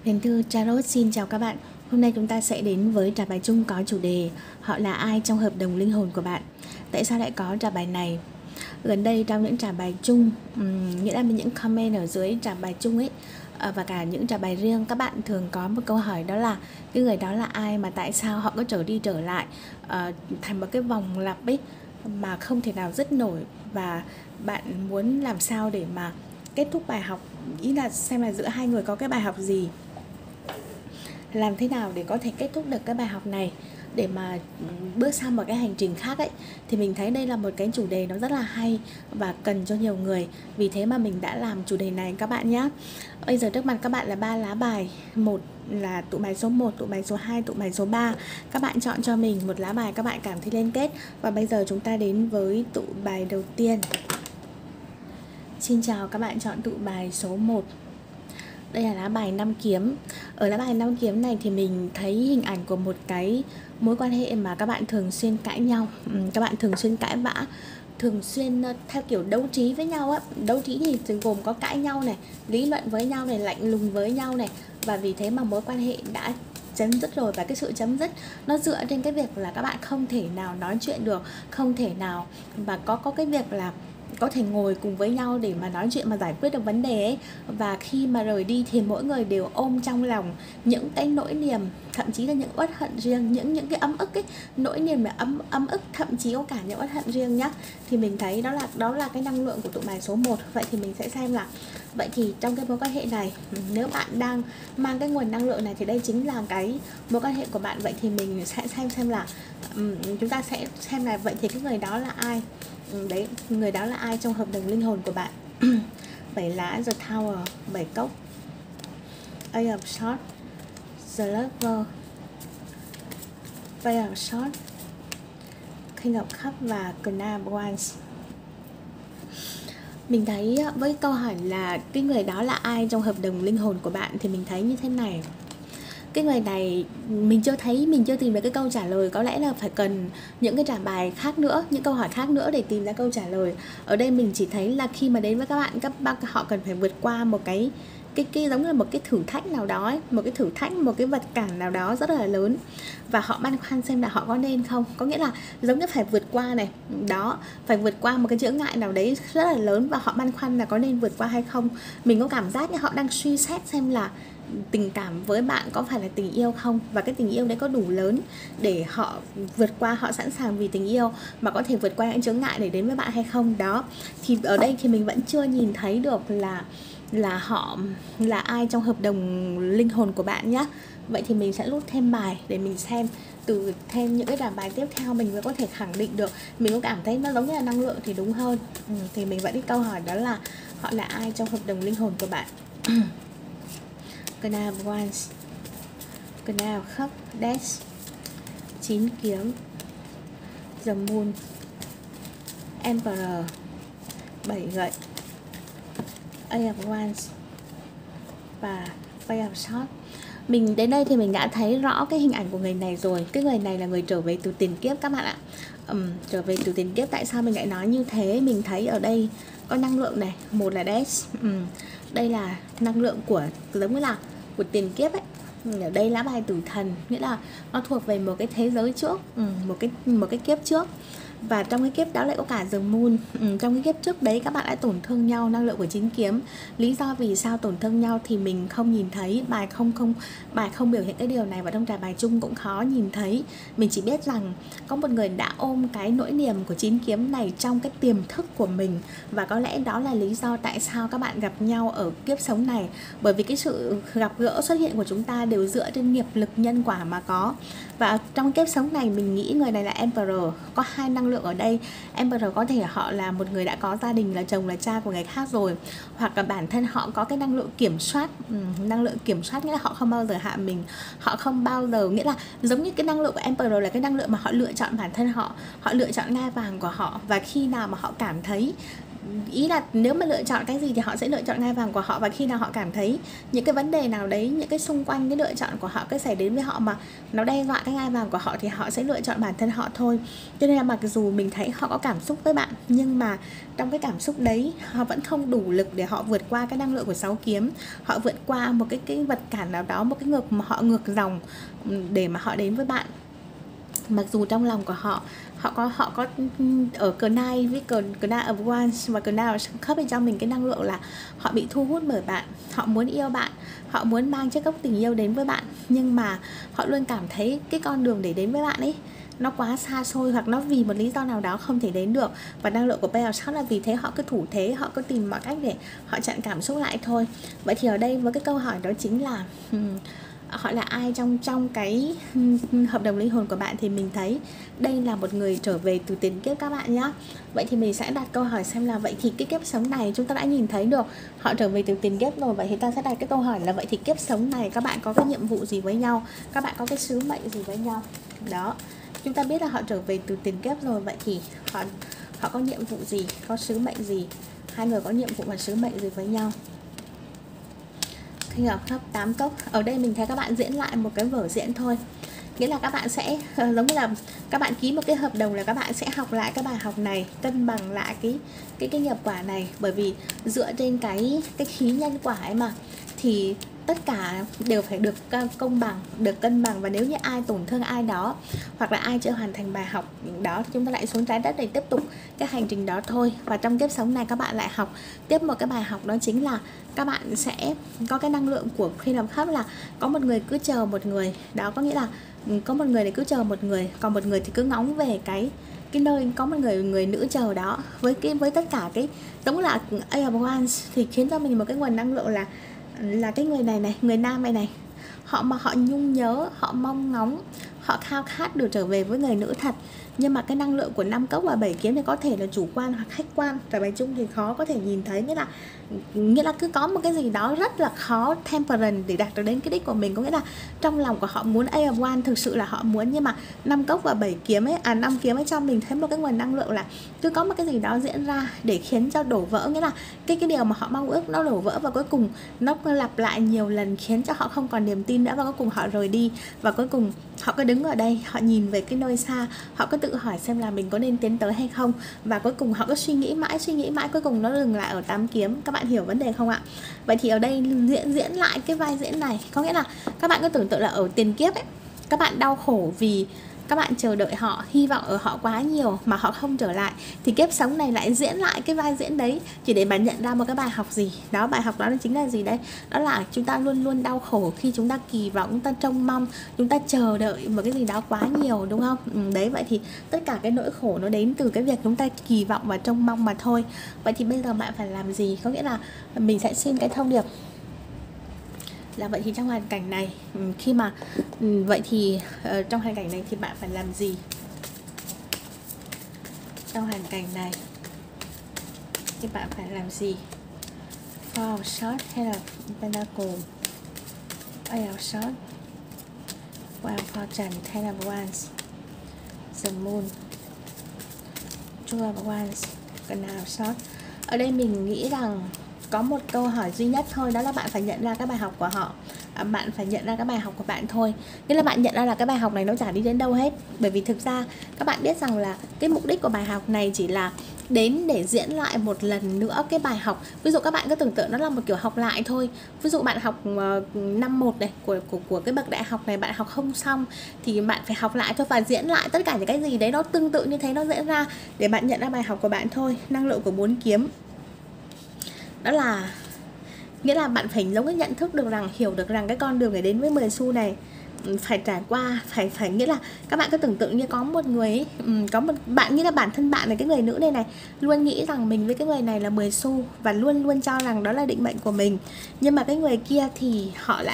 Huyền Thư Tarot xin chào các bạn. Hôm nay chúng ta sẽ đến với trả bài chung có chủ đề họ là ai trong hợp đồng linh hồn của bạn. Tại sao lại có trả bài này? Gần đây trong những trả bài chung, nghĩa là những comment ở dưới trả bài chung ấy, và cả những trả bài riêng, các bạn thường có một câu hỏi, đó là cái người đó là ai mà tại sao họ có trở đi trở lại thành một cái vòng lặp ấy mà không thể nào dứt nổi, và bạn muốn làm sao để mà kết thúc bài học, ý là xem là giữa hai người có cái bài học gì, làm thế nào để có thể kết thúc được cái bài học này để mà bước sang một cái hành trình khác ấy. Thì mình thấy đây là một cái chủ đề nó rất là hay và cần cho nhiều người, vì thế mà mình đã làm chủ đề này các bạn nhé. Bây giờ trước mặt các bạn là 3 lá bài, một là tụ bài số 1, tụ bài số 2, tụ bài số 3. Các bạn chọn cho mình một lá bài các bạn cảm thấy liên kết. Và bây giờ chúng ta đến với tụ bài đầu tiên. Xin chào, các bạn chọn tụ bài số 1. Đây là lá bài 5 kiếm. Ở lá bài 5 kiếm này thì mình thấy hình ảnh của một cái mối quan hệ mà các bạn thường xuyên cãi nhau, các bạn thường xuyên cãi vã, thường xuyên theo kiểu đấu trí với nhau á. Đấu trí thì gồm có cãi nhau này, lý luận với nhau này, lạnh lùng với nhau này. Và vì thế mà mối quan hệ đã chấm dứt rồi, và cái sự chấm dứt nó dựa trên cái việc là các bạn không thể nào nói chuyện được, không thể nào và có cái việc là có thể ngồi cùng với nhau để mà nói chuyện mà giải quyết được vấn đề ấy. Và khi mà rời đi thì mỗi người đều ôm trong lòng những cái nỗi niềm, thậm chí là những uất hận riêng, những cái ấm ức ấy, nỗi niềm là ấm ức, thậm chí có cả những uất hận riêng nhá. Thì mình thấy đó là cái năng lượng của tụ bài số 1. Vậy thì mình sẽ xem là vậy thì trong cái mối quan hệ này, nếu bạn đang mang cái nguồn năng lượng này thì đây chính là cái mối quan hệ của bạn. Vậy thì mình sẽ xem là chúng ta sẽ xem là vậy thì cái người đó là ai. Đấy, người đó là ai trong hợp đồng linh hồn của bạn. 7 lá The Tower, 7 cốc, Ace of Swords, The Lover, Page of Swords, King of Cups và Queen of Wands. Mình thấy với câu hỏi là cái người đó là ai trong hợp đồng linh hồn của bạn thì mình thấy như thế này. Cái người này mình chưa tìm được cái câu trả lời. Có lẽ là phải cần những cái trả bài khác nữa, những câu hỏi khác nữa để tìm ra câu trả lời. Ở đây mình chỉ thấy là khi mà đến với các bạn họ cần phải vượt qua một cái giống như là một cái thử thách nào đó ấy, một cái thử thách, một cái vật cản nào đó rất là lớn, và họ băn khoăn xem là họ có nên không. Có nghĩa là giống như phải vượt qua này, đó, phải vượt qua một cái chướng ngại nào đấy rất là lớn, và họ băn khoăn là có nên vượt qua hay không. Mình có cảm giác như họ đang suy xét xem là tình cảm với bạn có phải là tình yêu không, và cái tình yêu đấy có đủ lớn để họ vượt qua, họ sẵn sàng vì tình yêu mà có thể vượt qua những chướng ngại để đến với bạn hay không. Đó, thì ở đây thì mình vẫn chưa nhìn thấy được là họ là ai trong hợp đồng linh hồn của bạn nhé. Vậy thì mình sẽ rút thêm bài để mình xem, từ thêm những cái trả bài tiếp theo mình mới có thể khẳng định được. Mình cũng cảm thấy nó giống như là năng lượng thì đúng hơn. Thì mình vẫn đi câu hỏi đó là họ là ai trong hợp đồng linh hồn của bạn. Queen of Wands, Queen of Cups, Death, 9 kiếm, The Moon, Emperor, 7 gậy, Ace of Wands và Page of Swords. Mình đến đây thì mình đã thấy rõ cái hình ảnh của người này rồi. Cái người này là người trở về từ tiền kiếp các bạn ạ. Trở về từ tiền kiếp. Tại sao mình lại nói như thế? Mình thấy ở đây có năng lượng này, một là Death. Đây là năng lượng của giống như là của tiền kiếp ấy. Ở đây lá bài tử thần, nghĩa là nó thuộc về một cái thế giới trước, một cái kiếp trước. Và trong cái kiếp đó lại có cả The Moon. Trong cái kiếp trước đấy các bạn đã tổn thương nhau, năng lượng của 9 kiếm. Lý do vì sao tổn thương nhau thì mình không nhìn thấy, bài không biểu hiện cái điều này, và trong trả bài chung cũng khó nhìn thấy. Mình chỉ biết rằng có một người đã ôm cái nỗi niềm của 9 kiếm này trong cái tiềm thức của mình, và có lẽ đó là lý do tại sao các bạn gặp nhau ở kiếp sống này. Bởi vì cái sự gặp gỡ xuất hiện của chúng ta đều dựa trên nghiệp lực nhân quả mà có. Và trong kiếp sống này mình nghĩ người này là Emperor. Có hai năng lượng ở đây. Emperor có thể họ là một người đã có gia đình, là chồng là cha của người khác rồi, hoặc là bản thân họ có cái năng lượng kiểm soát. Năng lượng kiểm soát nghĩa là họ không bao giờ hạ mình, họ không bao giờ, nghĩa là giống như cái năng lượng của Emperor là cái năng lượng mà họ lựa chọn bản thân họ, họ lựa chọn ngai vàng của họ. Và khi nào mà họ cảm thấy ý là nếu mà lựa chọn cái gì thì họ sẽ lựa chọn ngai vàng của họ, và khi nào họ cảm thấy những cái vấn đề nào đấy, những cái xung quanh cái lựa chọn của họ cái xảy đến với họ mà nó đe dọa cái ngai vàng của họ thì họ sẽ lựa chọn bản thân họ thôi. Cho nên là mặc dù mình thấy họ có cảm xúc với bạn, nhưng mà trong cái cảm xúc đấy họ vẫn không đủ lực để họ vượt qua cái năng lượng của 6 kiếm, họ vượt qua một cái vật cản nào đó, một cái ngược mà họ ngược dòng để mà họ đến với bạn. Mặc dù trong lòng của họ có ở cờ nai với cờ nai of wands và cờ nai of cups bên trong mình cái năng lượng là họ bị thu hút bởi bạn, họ muốn yêu bạn, họ muốn mang chiếc cốc tình yêu đến với bạn, nhưng mà họ luôn cảm thấy cái con đường để đến với bạn ấy nó quá xa xôi, hoặc nó vì một lý do nào đó không thể đến được. Và năng lượng của Page of Swords là vì thế họ cứ thủ thế, họ cứ tìm mọi cách để họ chặn cảm xúc lại thôi. Vậy thì ở đây với cái câu hỏi đó chính là họ là ai trong cái hợp đồng linh hồn của bạn, thì mình thấy đây là một người trở về từ tiền kiếp các bạn nhé. Vậy thì mình sẽ đặt câu hỏi xem là vậy thì cái kiếp sống này chúng ta đã nhìn thấy được họ trở về từ tiền kiếp rồi, vậy thì ta sẽ đặt cái câu hỏi là vậy thì kiếp sống này các bạn có cái nhiệm vụ gì với nhau, các bạn có cái sứ mệnh gì với nhau. Đó, chúng ta biết là họ trở về từ tiền kiếp rồi, vậy thì họ có nhiệm vụ gì, có sứ mệnh gì, hai người có nhiệm vụ và sứ mệnh gì với nhau. King of Cups, 8 cốc. Ở đây mình thấy các bạn diễn lại một cái vở diễn thôi. Nghĩa là các bạn sẽ giống như là các bạn ký một cái hợp đồng là các bạn sẽ học lại cái bài học này, cân bằng lại cái nghiệp quả này, bởi vì dựa trên cái khí nhân quả ấy mà, thì tất cả đều phải được công bằng, được cân bằng. Và nếu như ai tổn thương ai đó, hoặc là ai chưa hoàn thành bài học đó, thì chúng ta lại xuống trái đất để tiếp tục cái hành trình đó thôi. Và trong kiếp sống này các bạn lại học tiếp một cái bài học, đó chính là các bạn sẽ có cái năng lượng của Queen of Cups là có một người cứ chờ một người. Đó có nghĩa là có một người để cứ chờ một người, còn một người thì cứ ngóng về cái nơi có một người nữ chờ đó. Với tất cả cái giống là Ace of Wands thì khiến cho mình một cái nguồn năng lượng là cái người này, người nam này, họ nhung nhớ, họ mong ngóng, họ khao khát được trở về với người nữ thật. Nhưng mà cái năng lượng của 5 cốc và 7 kiếm thì có thể là chủ quan hoặc khách quan, tại bài chung thì khó có thể nhìn thấy. Nghĩa là cứ có một cái gì đó rất là khó temperance để đạt được đến cái đích của mình. Có nghĩa là trong lòng của họ muốn Ace of Wands, thực sự là họ muốn, nhưng mà 5 cốc và 7 kiếm ấy, 5 kiếm ấy trong mình thấy một cái nguồn năng lượng là cứ có một cái gì đó diễn ra để khiến cho đổ vỡ. Nghĩa là cái điều mà họ mong ước nó đổ vỡ, và cuối cùng nó lặp lại nhiều lần khiến cho họ không còn niềm tin nữa, và cuối cùng họ rời đi. Và cuối cùng họ cứ đứng ở đây, họ nhìn về cái nơi xa, họ cứ tự hỏi xem là mình có nên tiến tới hay không. Và cuối cùng họ cứ suy nghĩ mãi, cuối cùng nó dừng lại ở 8 kiếm. Các bạn hiểu vấn đề không ạ? Vậy thì ở đây diễn lại cái vai diễn này, có nghĩa là các bạn cứ tưởng tượng là ở tiền kiếp ấy, các bạn đau khổ vì các bạn chờ đợi họ, hy vọng ở họ quá nhiều mà họ không trở lại, thì kiếp sống này lại diễn lại cái vai diễn đấy chỉ để bạn nhận ra một cái bài học gì đó. Bài học đó chính là gì đấy? Đó là chúng ta luôn luôn đau khổ khi chúng ta kỳ vọng, chúng ta trông mong, chúng ta chờ đợi một cái gì đó quá nhiều, đúng không? Đấy, vậy thì tất cả cái nỗi khổ nó đến từ cái việc chúng ta kỳ vọng và trông mong mà thôi. Vậy thì bây giờ bạn phải làm gì? Có nghĩa là mình sẽ xin cái thông điệp là vậy thì trong hoàn cảnh này, khi mà vậy thì trong hoàn cảnh này thì bạn phải làm gì? Trong hoàn cảnh này thì bạn phải làm gì? Four of Swords hay là Pentacle, Ace of Swords, One of Fortune hay là Wands, The Moon, Two of Wands, Knight of Swords. Ở đây mình nghĩ rằng có một câu hỏi duy nhất thôi, đó là bạn phải nhận ra cái bài học của họ. Bạn phải nhận ra cái bài học của bạn thôi. Nghĩa là bạn nhận ra là cái bài học này nó chả đi đến đâu hết. Bởi vì thực ra các bạn biết rằng là cái mục đích của bài học này chỉ là đến để diễn lại một lần nữa cái bài học. Ví dụ các bạn cứ tưởng tượng nó là một kiểu học lại thôi. Ví dụ bạn học năm 1 này của cái bậc đại học này, bạn học không xong thì bạn phải học lại thôi, và diễn lại tất cả những cái gì đấy nó tương tự như thế nó diễn ra để bạn nhận ra bài học của bạn thôi. Năng lượng của 4 kiếm đó là nghĩa là bạn phải giống như nhận thức được rằng, hiểu được rằng cái con đường để đến với 10 xu này phải trải qua, phải nghĩa là các bạn cứ tưởng tượng như có một người ấy, có một bạn, nghĩa là bản thân bạn này, cái người nữ này luôn nghĩ rằng mình với cái người này là 10 xu và luôn luôn cho rằng đó là định mệnh của mình. Nhưng mà cái người kia thì họ lại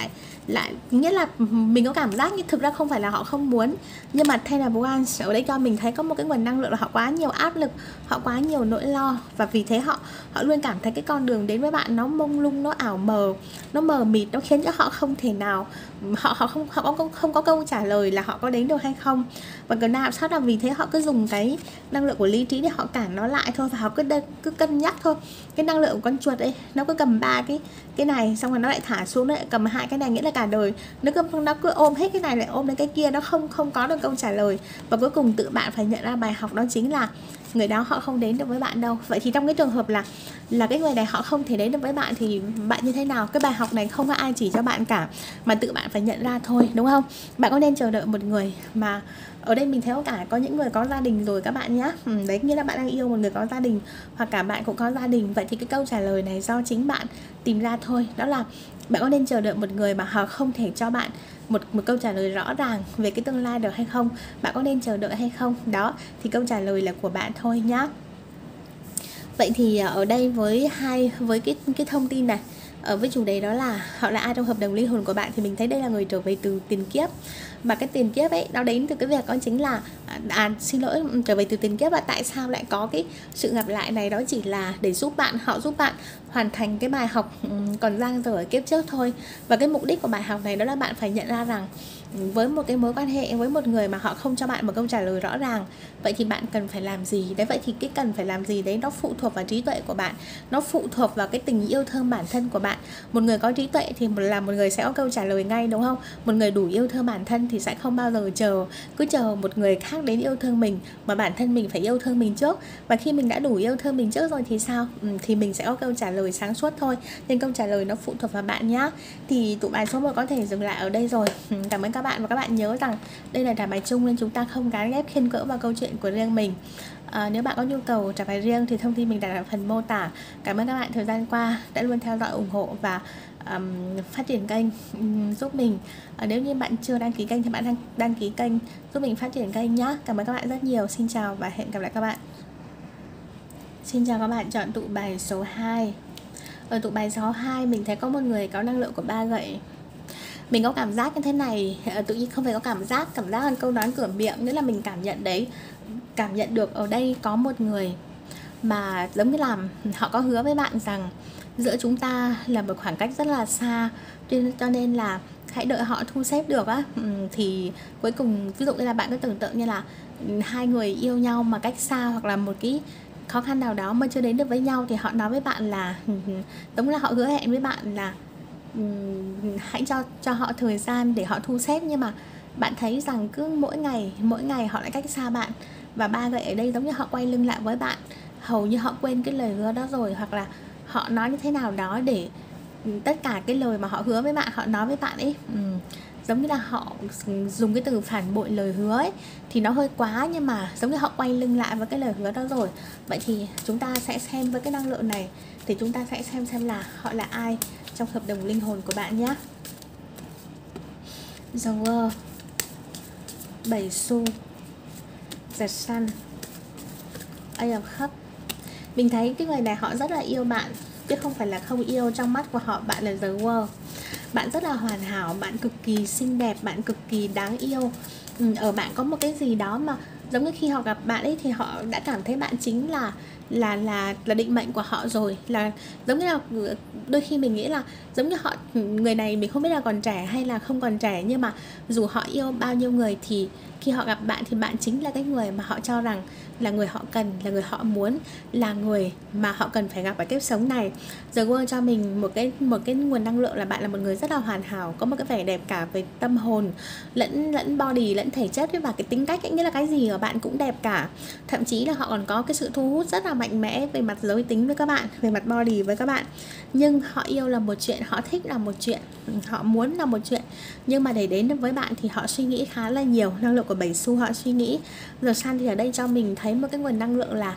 lại nghĩa là mình có cảm giác như thực ra không phải là họ không muốn, nhưng mà thay là bố An ở đây cho mình thấy có một cái nguồn năng lượng là họ quá nhiều áp lực, họ quá nhiều nỗi lo, và vì thế họ luôn cảm thấy cái con đường đến với bạn nó mông lung, nó ảo mờ, nó mờ mịt, nó khiến cho họ không thể nào họ không có câu trả lời là họ có đến được hay không. Và cái nào sát là vì thế họ cứ dùng cái năng lượng của lý trí để họ cản nó lại thôi, và họ cứ cân nhắc thôi. Cái năng lượng của con chuột ấy, nó cứ cầm ba cái này xong rồi nó lại thả xuống, nó lại cầm hai cái này, nghĩa là cả đời nó cứ ôm hết cái này lại ôm đến cái kia, nó không có được câu trả lời. Và cuối cùng tự bạn phải nhận ra bài học đó chính là người đó họ không đến được với bạn đâu. Vậy thì trong cái trường hợp là cái người này họ không thể đến được với bạn thì bạn như thế nào? Cái bài học này không có ai chỉ cho bạn cả, mà tự bạn phải nhận ra thôi, đúng không? Bạn có nên chờ đợi một người mà ở đây mình thấy có những người có gia đình rồi các bạn nhé. Đấy, nghĩa là bạn đang yêu một người có gia đình, hoặc cả bạn cũng có gia đình. Vậy thì cái câu trả lời này do chính bạn tìm ra thôi. Đó là bạn có nên chờ đợi một người mà họ không thể cho bạn một câu trả lời rõ ràng về cái tương lai được hay không? Bạn có nên chờ đợi hay không? Đó, thì câu trả lời là của bạn thôi nhá. Vậy thì ở đây với cái thông tin này, với chủ đề đó là họ là ai trong hợp đồng linh hồn của bạn, thì mình thấy đây là người trở về từ tiền kiếp. Mà cái tiền kiếp ấy nó đến từ cái việc đó chính là trở về từ tiền kiếp. Và tại sao lại có cái sự gặp lại này? Đó chỉ là để giúp bạn hoàn thành cái bài học còn dang dở ở kiếp trước thôi. Và cái mục đích của bài học này đó là bạn phải nhận ra rằng với một cái mối quan hệ với một người mà họ không cho bạn một câu trả lời rõ ràng, vậy thì bạn cần phải làm gì đấy? Vậy thì cái cần phải làm gì đấy nó phụ thuộc vào trí tuệ của bạn, nó phụ thuộc vào cái tình yêu thương bản thân của bạn. Một người có trí tuệ thì là một người sẽ có câu trả lời ngay, đúng không? Một người đủ yêu thương bản thân thì sẽ không bao giờ chờ một người khác đến yêu thương mình, mà bản thân mình phải yêu thương mình trước. Và khi mình đã đủ yêu thương mình trước rồi thì sao? Thì mình sẽ có câu trả lời sáng suốt thôi. Nên câu trả lời nó phụ thuộc vào bạn nhá. Thì tụ bài số 1 có thể dừng lại ở đây rồi. Cảm ơn các bạn, và các bạn nhớ rằng đây là trả bài chung nên chúng ta không gán ghép khen cỡ vào câu chuyện của riêng mình. Nếu bạn có nhu cầu trả bài riêng thì thông tin mình đặt ở phần mô tả. Cảm ơn các bạn thời gian qua đã luôn theo dõi, ủng hộ và phát triển kênh giúp mình. Nếu như bạn chưa đăng ký kênh thì bạn đăng ký kênh giúp mình phát triển kênh nhé. Cảm ơn các bạn rất nhiều. Xin chào và hẹn gặp lại các bạn. Xin chào các bạn, chọn tụ bài số 2. Ở tụ bài số 2 mình thấy có một người có năng lượng của 3 gậy. Mình có cảm giác như thế này, tự nhiên không phải có cảm giác là câu nói cửa miệng, nghĩa là mình cảm nhận được ở đây có một người mà giống như là họ có hứa với bạn rằng giữa chúng ta là một khoảng cách rất là xa, cho nên là hãy đợi họ thu xếp được á. Thì cuối cùng ví dụ như là bạn cứ tưởng tượng như là hai người yêu nhau mà cách xa, hoặc là một cái khó khăn nào đó mà chưa đến được với nhau, thì họ nói với bạn là giống là họ hứa hẹn với bạn là hãy cho họ thời gian để họ thu xếp. Nhưng mà bạn thấy rằng cứ mỗi ngày họ lại cách xa bạn. Và 3 gậy ở đây giống như họ quay lưng lại với bạn, hầu như họ quên cái lời hứa đó rồi, hoặc là họ nói như thế nào đó để tất cả cái lời mà họ hứa với bạn, họ nói với bạn ấy, giống như là họ dùng cái từ phản bội lời hứa ấy, thì nó hơi quá, nhưng mà giống như họ quay lưng lại với cái lời hứa đó rồi. Vậy thì chúng ta sẽ xem với cái năng lượng này, thì chúng ta sẽ xem là họ là ai trong hợp đồng linh hồn của bạn nhé. The World, 7 xu, The Sun, Ace of Cups. Mình thấy cái người này họ rất là yêu bạn, chứ không phải là không yêu. Trong mắt của họ bạn là The World. Bạn rất là hoàn hảo, bạn cực kỳ xinh đẹp, bạn cực kỳ đáng yêu. Ở bạn có một cái gì đó mà giống như khi họ gặp bạn ấy thì họ đã cảm thấy bạn chính là định mệnh của họ rồi. Là giống như là đôi khi mình nghĩ là giống như người này mình không biết là còn trẻ hay là không còn trẻ, nhưng mà dù họ yêu bao nhiêu người thì khi họ gặp bạn thì bạn chính là cái người mà họ cho rằng là người họ cần, là người họ muốn, là người mà họ cần phải gặp ở kiếp sống này. The World cho mình một cái nguồn năng lượng là bạn là một người rất là hoàn hảo, có một cái vẻ đẹp cả về tâm hồn lẫn body lẫn thể chất, và cái tính cách ấy, nghĩa là cái gì ở bạn cũng đẹp cả. Thậm chí là họ còn có cái sự thu hút rất là mạnh mẽ về mặt giới tính với các bạn, về mặt body với các bạn. Nhưng họ yêu là một chuyện, họ thích là một chuyện, họ muốn là một chuyện, nhưng mà để đến được với bạn thì họ suy nghĩ khá là nhiều. Năng lượng của 7 xu họ suy nghĩ. The Sun thì ở đây cho mình thấy một cái nguồn năng lượng là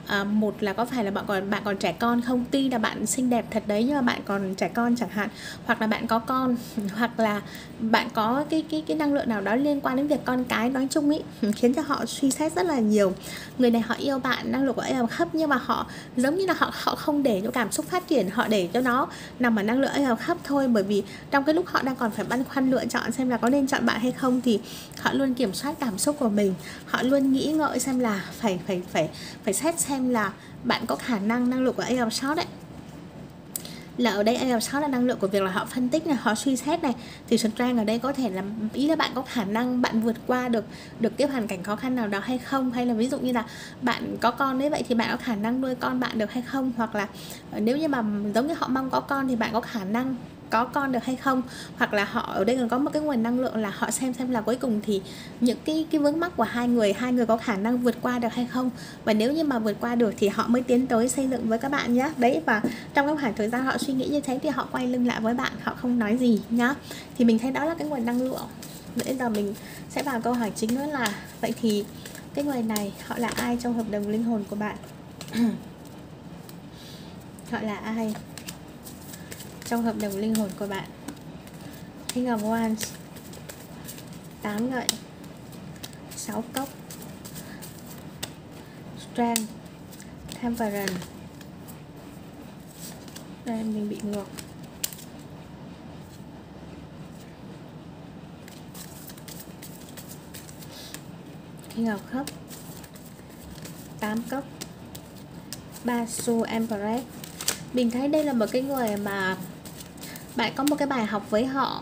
một là có phải là bạn còn trẻ con không, tuy là bạn xinh đẹp thật đấy nhưng mà bạn còn trẻ con chẳng hạn, hoặc là bạn có con, hoặc là bạn có cái năng lượng nào đó liên quan đến việc con cái nói chung ý, khiến cho họ suy xét rất là nhiều. Người này họ yêu bạn, năng lượng của ấy là thấp, nhưng mà họ giống như là họ không để cho cảm xúc phát triển, họ để cho nó nằm ở năng lượng ấy là thấp thôi. Bởi vì trong cái lúc họ đang còn phải băn khoăn lựa chọn xem là có nên chọn bạn hay không, thì họ luôn kiểm soát cảm xúc của mình, họ luôn nghĩ ngợi xem là phải xét xem là bạn có khả năng lượng của AI short đấy, là ở đây AI short là năng lượng của việc là họ phân tích này, họ suy xét này, thì strength ở đây có thể là ý là bạn có khả năng bạn vượt qua được cái hoàn cảnh khó khăn nào đó hay không, hay là ví dụ như là bạn có con đấy, vậy thì bạn có khả năng nuôi con bạn được hay không, hoặc là nếu như mà giống như họ mong có con thì bạn có khả năng có con được hay không, hoặc là họ ở đây còn có một cái nguồn năng lượng là họ xem là cuối cùng thì những cái vướng mắc của hai người có khả năng vượt qua được hay không, và nếu như mà vượt qua được thì họ mới tiến tới xây dựng với các bạn nhé. Đấy, và trong cái khoảng thời gian họ suy nghĩ như thế thì họ quay lưng lại với bạn, họ không nói gì nhá. Thì mình thấy đó là cái nguồn năng lượng. Bây giờ mình sẽ vào câu hỏi chính, nữa là vậy thì cái người này họ là ai trong hợp đồng linh hồn của bạn? Họ là ai trong hợp đồng linh hồn của bạn? King of Wands, 8 gậy, 6 cốc, Strength, Temperance. Đây, mình bị ngược. King of Cups, 8 cốc, 3 xu, Empress. Mình thấy đây là một cái người mà bạn có một cái bài học với họ.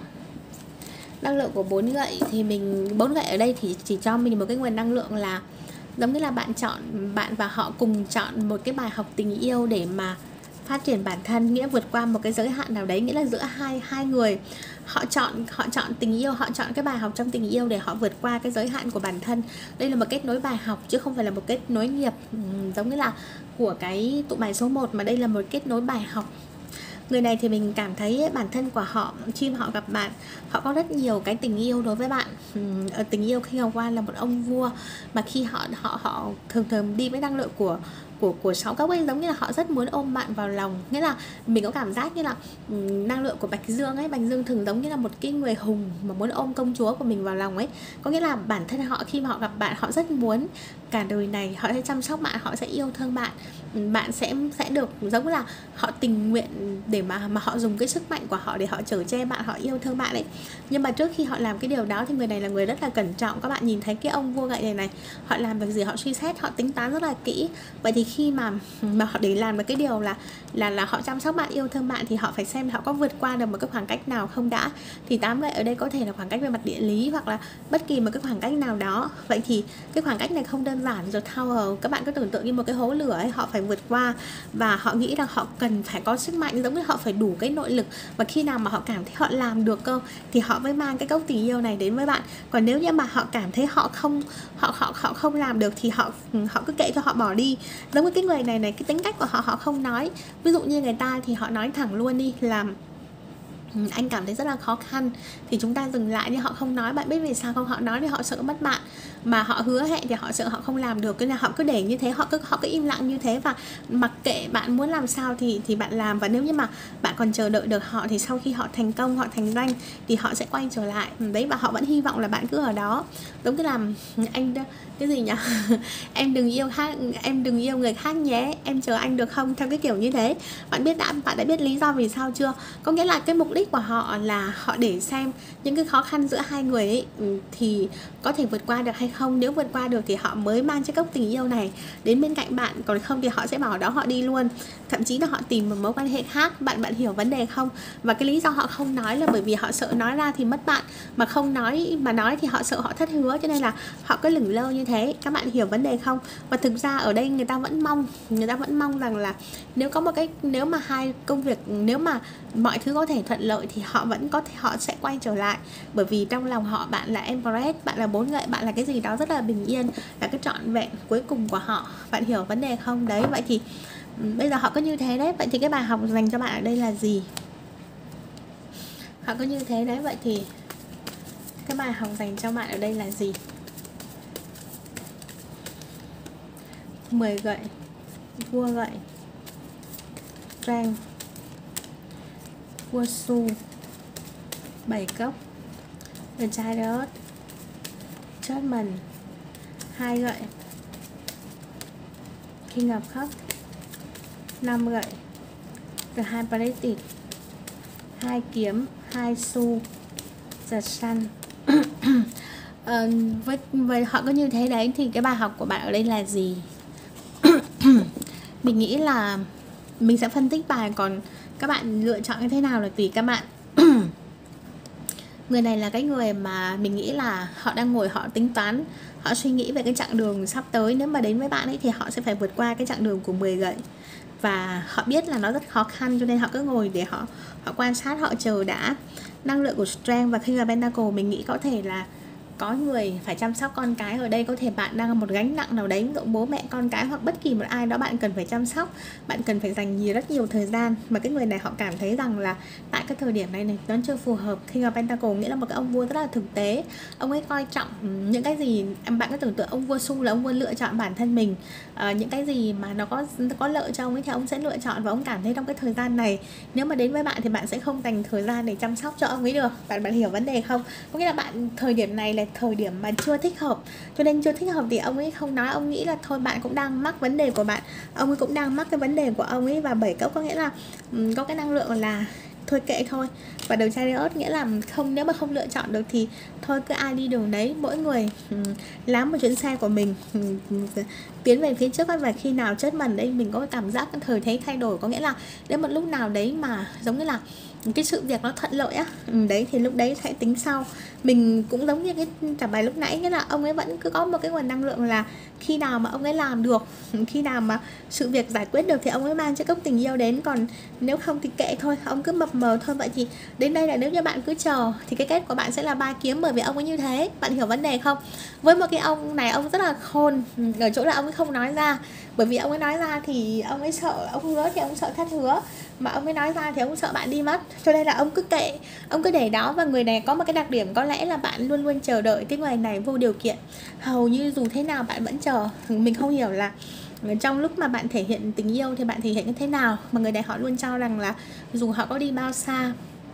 Năng lượng của 4 gậy thì mình 4 gậy ở đây thì chỉ cho mình một cái nguồn năng lượng là giống như là bạn và họ cùng chọn một cái bài học tình yêu để mà phát triển bản thân, nghĩa vượt qua một cái giới hạn nào đấy, nghĩa là giữa hai người họ chọn tình yêu, họ chọn cái bài học trong tình yêu để họ vượt qua cái giới hạn của bản thân. Đây là một kết nối bài học chứ không phải là một kết nối nghiệp giống như là của cái tụ bài số 1, mà đây là một kết nối bài học. Người này thì mình cảm thấy bản thân của họ khi mà họ gặp bạn, họ có rất nhiều cái tình yêu đối với bạn. Tình yêu khi Ngọc Quan là một ông vua, mà khi họ thường đi với năng lượng của 6 cốc ấy, giống như là họ rất muốn ôm bạn vào lòng. Nghĩa là mình có cảm giác như là năng lượng của Bạch Dương ấy, Bạch Dương thường giống như là một cái người hùng mà muốn ôm công chúa của mình vào lòng ấy. Có nghĩa là bản thân họ khi mà họ gặp bạn, họ rất muốn cả đời này họ sẽ chăm sóc bạn, họ sẽ yêu thương bạn. Bạn sẽ được giống là họ tình nguyện để mà họ dùng cái sức mạnh của họ để họ chở che bạn, họ yêu thương bạn ấy. Nhưng mà trước khi họ làm cái điều đó thì người này là người rất là cẩn trọng. Các bạn nhìn thấy cái ông vua gậy này họ làm việc gì họ suy xét, họ tính toán rất là kỹ. Vậy thì khi mà họ để làm được cái điều là họ chăm sóc bạn, yêu thương bạn, thì họ phải xem họ có vượt qua được một cái khoảng cách nào không đã. Thì 8 gậy ở đây có thể là khoảng cách về mặt địa lý, hoặc là bất kỳ một cái khoảng cách nào đó. Vậy thì cái khoảng cách này không đơn giản. Rồi Tower, các bạn cứ tưởng tượng như một cái hố lửa ấy, họ phải vượt qua, và họ nghĩ rằng họ cần phải có sức mạnh, giống như họ phải đủ cái nội lực, và khi nào mà họ cảm thấy họ làm được cơ thì họ mới mang cái cốc tình yêu này đến với bạn. Còn nếu như mà họ cảm thấy họ không làm được thì họ cứ kệ cho họ bỏ đi. Giống như cái người này cái tính cách của họ không nói. Ví dụ như người ta thì họ nói thẳng luôn đi là anh cảm thấy rất là khó khăn thì chúng ta dừng lại, nhưng họ không nói. Bạn biết vì sao không? Họ nói thì họ sợ mất bạn, mà họ hứa hẹn thì họ sợ họ không làm được, cái là họ cứ để như thế, họ cứ im lặng như thế, và mặc kệ bạn muốn làm sao thì bạn làm. Và nếu như mà bạn còn chờ đợi được họ thì sau khi họ thành công, họ thành danh thì họ sẽ quay trở lại đấy, và họ vẫn hy vọng là bạn cứ ở đó. Giống như là anh cái gì nhỉ em đừng yêu người khác nhé, em chờ anh được không, theo cái kiểu như thế. Bạn đã biết lý do vì sao chưa? Có nghĩa là cái mục đích của họ là họ để xem những cái khó khăn giữa hai người ấy thì có thể vượt qua được hay không. Nếu vượt qua được thì họ mới mang chiếc cốc tình yêu này đến bên cạnh bạn, còn không thì họ sẽ bỏ đó, họ đi luôn. Thậm chí là họ tìm một mối quan hệ khác. Bạn hiểu vấn đề không? Và cái lý do họ không nói là bởi vì họ sợ nói ra thì mất bạn, mà không nói mà nói thì họ sợ họ thất hứa, cho nên là họ cứ lửng lơ như thế. Các bạn hiểu vấn đề không? Và thực ra ở đây người ta vẫn mong rằng là nếu mà hai công việc, nếu mà mọi thứ có thể thuận lợi thì họ vẫn có thể, họ sẽ quay trở lại, bởi vì trong lòng họ bạn là Empress, bạn là 4 gậy, bạn là cái gì đó rất là bình yên, là cái trọn vẹn cuối cùng của họ. Bạn hiểu vấn đề không? Đấy, vậy thì bây giờ họ có như thế đấy. Vậy thì cái bài học dành cho bạn ở đây là gì? Họ có như thế đấy. Vậy thì cái bài học dành cho bạn ở đây là gì? 10 gậy, vua gậy, strength, vua xu, 7 cốc, the chariot, judgment, 2 gậy, king of cup, 5 gậy, the high-priestess, 2 kiếm, 2 xu, the sun. Với họ có như thế đấy thì cái bài học của bạn ở đây là gì? Mình nghĩ là mình sẽ phân tích bài, còn các bạn lựa chọn như thế nào là tùy các bạn. Người này là cái người mà mình nghĩ là họ đang ngồi họ tính toán, họ suy nghĩ về cái chặng đường sắp tới. Nếu mà đến với bạn ấy thì họ sẽ phải vượt qua cái chặng đường của 10 gậy, và họ biết là nó rất khó khăn, cho nên họ cứ ngồi để họ quan sát, họ chờ đã. Năng lượng của Strength và King of Pentacle mình nghĩ có thể là có người phải chăm sóc con cái. Ở đây có thể bạn đang một gánh nặng nào đấy, bố mẹ, con cái, hoặc bất kỳ một ai đó bạn cần phải chăm sóc, bạn cần phải dành rất nhiều thời gian, mà cái người này họ cảm thấy rằng là tại cái thời điểm này nó chưa phù hợp. King of Pentacle nghĩa là một cái ông vua rất là thực tế, ông ấy coi trọng những cái gì. Bạn có tưởng tượng ông vua xu là ông vua lựa chọn bản thân mình, những cái gì mà nó có lợi cho ông ấy thì ông sẽ lựa chọn, và ông cảm thấy trong cái thời gian này nếu mà đến với bạn thì bạn sẽ không dành thời gian để chăm sóc cho ông ấy được. Bạn hiểu vấn đề không? Có nghĩa là bạn thời điểm này là thời điểm mà chưa thích hợp, cho nên chưa thích hợp thì ông ấy không nói, ông nghĩ là thôi bạn cũng đang mắc vấn đề của bạn, ông ấy cũng đang mắc cái vấn đề của ông ấy. Và 7 cốc có nghĩa là có cái năng lượng là thôi kệ thôi. Và đầu chariot nghĩa là không, nếu mà không lựa chọn được thì thôi cứ ai đi đường đấy, mỗi người lái một chuyến xe của mình, tiến về phía trước. Và khi nào chết mần đây mình có cảm giác thời thế thay đổi, có nghĩa là đến một lúc nào đấy mà giống như là cái sự việc nó thuận lợi á, đấy thì lúc đấy sẽ tính sau. Mình cũng giống như cái trả bài lúc nãy, nghĩa là ông ấy vẫn cứ có một cái nguồn năng lượng là khi nào mà ông ấy làm được, khi nào mà sự việc giải quyết được thì ông ấy mang chiếc cốc tình yêu đến, còn nếu không thì kệ thôi, ông cứ mập mờ thôi. Vậy thì đến đây là nếu như bạn cứ chờ thì cái kết của bạn sẽ là 3 kiếm, bởi vì ông ấy như thế. Bạn hiểu vấn đề không? Với một cái ông này, ông rất là khôn ở chỗ là ông ấy không nói ra, bởi vì ông ấy nói ra thì ông ấy sợ, ông hứa thì ông sợ thất hứa, mà ông ấy nói ra thì ông sợ bạn đi mất, cho nên là ông cứ kệ, ông cứ để đó. Và người này có một cái đặc điểm có lẽ là bạn luôn luôn chờ đợi cái người này vô điều kiện, hầu như dù thế nào bạn vẫn chờ. Mình không hiểu là trong lúc mà bạn thể hiện tình yêu thì bạn thể hiện như thế nào, mà người này họ luôn cho rằng là dù họ có đi bao xa,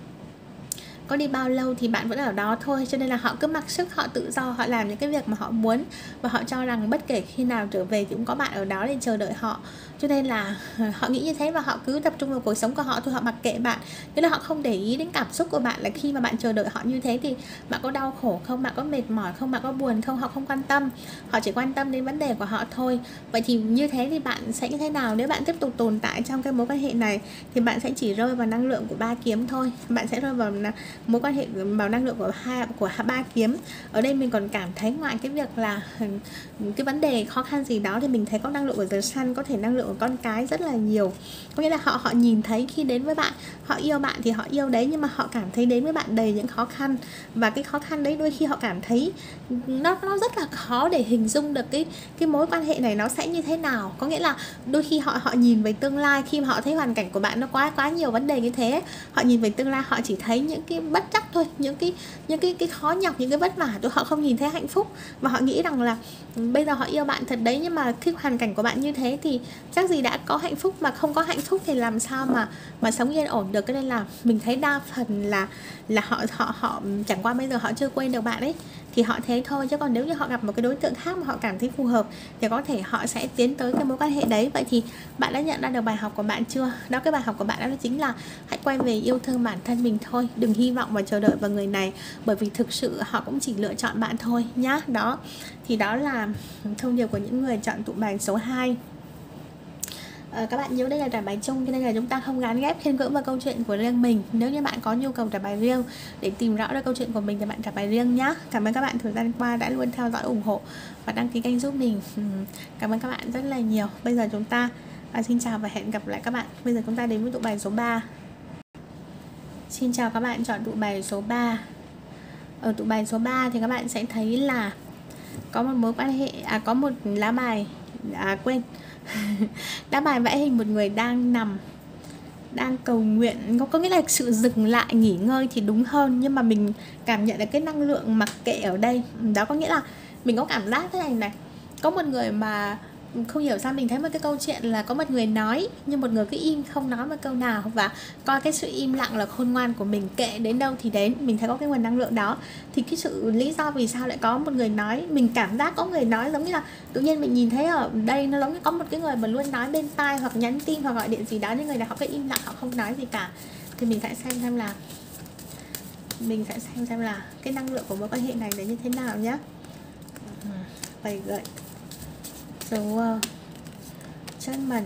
có đi bao lâu thì bạn vẫn ở đó thôi. Cho nên là họ cứ mặc sức, họ tự do, họ làm những cái việc mà họ muốn, và họ cho rằng bất kể khi nào trở về thì cũng có bạn ở đó để chờ đợi họ. Cho nên là họ nghĩ như thế, và họ cứ tập trung vào cuộc sống của họ thôi, họ mặc kệ bạn. Thế là họ không để ý đến cảm xúc của bạn, là khi mà bạn chờ đợi họ như thế thì bạn có đau khổ không, bạn có mệt mỏi không, bạn có buồn không. Họ không quan tâm, họ chỉ quan tâm đến vấn đề của họ thôi. Vậy thì như thế thì bạn sẽ như thế nào? Nếu bạn tiếp tục tồn tại trong cái mối quan hệ này thì bạn sẽ chỉ rơi vào năng lượng của 3 kiếm thôi. Bạn sẽ rơi vào mối quan hệ vào năng lượng của 3 kiếm. Ở đây mình còn cảm thấy ngoài cái việc là cái vấn đề khó khăn gì đó thì mình thấy có năng lượng của The Sun, có thể năng lượng của con cái rất là nhiều. Có nghĩa là họ nhìn thấy khi đến với bạn, họ yêu bạn thì họ yêu đấy, nhưng mà họ cảm thấy đến với bạn đầy những khó khăn, và cái khó khăn đấy đôi khi họ cảm thấy nó rất là khó để hình dung được cái mối quan hệ này nó sẽ như thế nào. Có nghĩa là đôi khi họ nhìn về tương lai, khi mà họ thấy hoàn cảnh của bạn nó quá nhiều vấn đề như thế, họ nhìn về tương lai họ chỉ thấy những cái bất trắc thôi, những cái khó nhọc, những cái vất vả thôi, họ không nhìn thấy hạnh phúc. Và họ nghĩ rằng là bây giờ họ yêu bạn thật đấy, nhưng mà cái hoàn cảnh của bạn như thế thì chắc gì đã có hạnh phúc, mà không có hạnh phúc thì làm sao mà sống yên ổn được. Cho nên là mình thấy đa phần là họ chẳng qua bây giờ họ chưa quên được bạn ấy, thì họ thế thôi. Chứ còn nếu như họ gặp một cái đối tượng khác mà họ cảm thấy phù hợp thì có thể họ sẽ tiến tới cái mối quan hệ đấy. Vậy thì bạn đã nhận ra được bài học của bạn chưa? Đó, cái bài học của bạn đó chính là hãy quay về yêu thương bản thân mình thôi, đừng hy vọng và chờ đợi vào người này, bởi vì thực sự họ cũng chỉ lựa chọn bạn thôi nhá. Đó thì đó là thông điệp của những người chọn tụ bài số 2. Các bạn nhớ đây là trả bài chung, cho nên là chúng ta không gán ghép khen ngợi vào câu chuyện của riêng mình. Nếu như bạn có nhu cầu trả bài riêng để tìm rõ được câu chuyện của mình thì bạn trả bài riêng nhé. Cảm ơn các bạn thời gian qua đã luôn theo dõi, ủng hộ và đăng ký kênh giúp mình. Cảm ơn các bạn rất là nhiều. Bây giờ chúng ta xin chào và hẹn gặp lại các bạn. Bây giờ chúng ta đến với tụ bài số 3. Xin chào các bạn chọn tụ bài số 3. Ở tụ bài số 3 thì các bạn sẽ thấy là có một mối quan hệ, có một lá bài, lá bài vẽ hình một người đang nằm, đang cầu nguyện, có nghĩa là sự dừng lại nghỉ ngơi thì đúng hơn, nhưng mà mình cảm nhận được cái năng lượng mặc kệ ở đây. Đó có nghĩa là mình có cảm giác thế này, có một người mà không hiểu sao mình thấy một cái câu chuyện là có một người nói nhưng một người cứ im không nói một câu nào, và coi cái sự im lặng là khôn ngoan của mình, kệ đến đâu thì đến. Mình thấy có cái nguồn năng lượng đó. Thì cái sự lý do vì sao lại có một người nói, mình cảm giác có người nói giống như là tự nhiên mình nhìn thấy ở đây nó giống như có một cái người mà luôn nói bên tai hoặc nhắn tin hoặc gọi điện gì đó, nhưng người này họ cứ im lặng, họ không nói gì cả. Thì mình sẽ xem là cái năng lượng của mối quan hệ này là như thế nào nhé. Vậy gợi The World, Judgment,